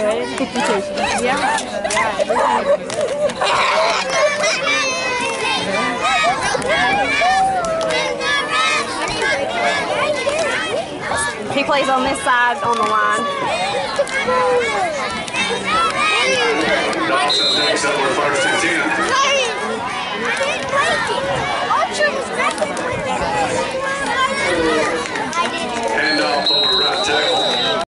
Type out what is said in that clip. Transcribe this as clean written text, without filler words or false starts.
good. 50-50. Yeah. He plays on this side on the line. Dawson picks up with first and 10.